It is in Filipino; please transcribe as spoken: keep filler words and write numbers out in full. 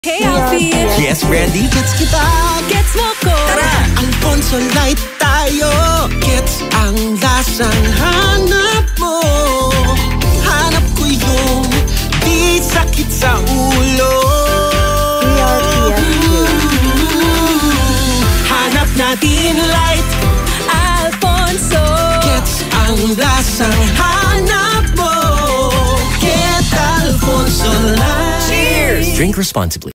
Hey, Alfie! Yes, Brandy? Gets kita! Gets mo ko! Tara! Alfonso light tayo! Gets ang lasang hanap mo. Hanap ko yung di sakit sa ulo. D R P S. Hanap natin light Alfonso! Gets ang lasang hanap mo. Get Alfonso light. Cheers! Drink responsibly.